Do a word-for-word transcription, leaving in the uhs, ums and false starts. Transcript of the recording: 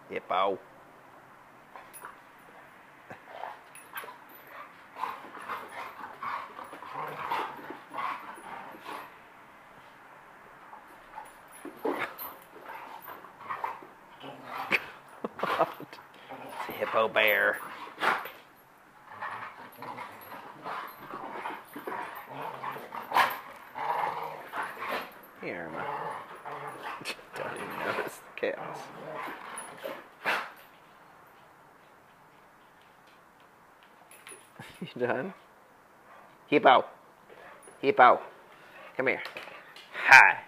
Hippo. It's a hippo bear. Here, Wilma. Don't even notice the chaos. You done? Hippo. Hippo. Come here. Hi.